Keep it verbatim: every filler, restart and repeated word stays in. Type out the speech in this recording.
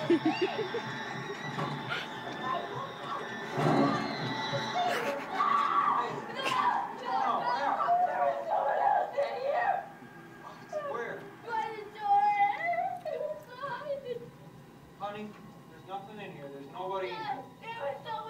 Where? By the door. Inside. Honey, there's nothing in here. There's nobody in here. There was someone